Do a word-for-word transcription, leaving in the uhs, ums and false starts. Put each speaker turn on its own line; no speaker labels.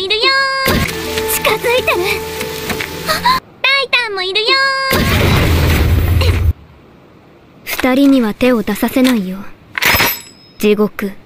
いるよ。近づいてる。タイタンもいるよ。
二人には手を出させないよ。地獄。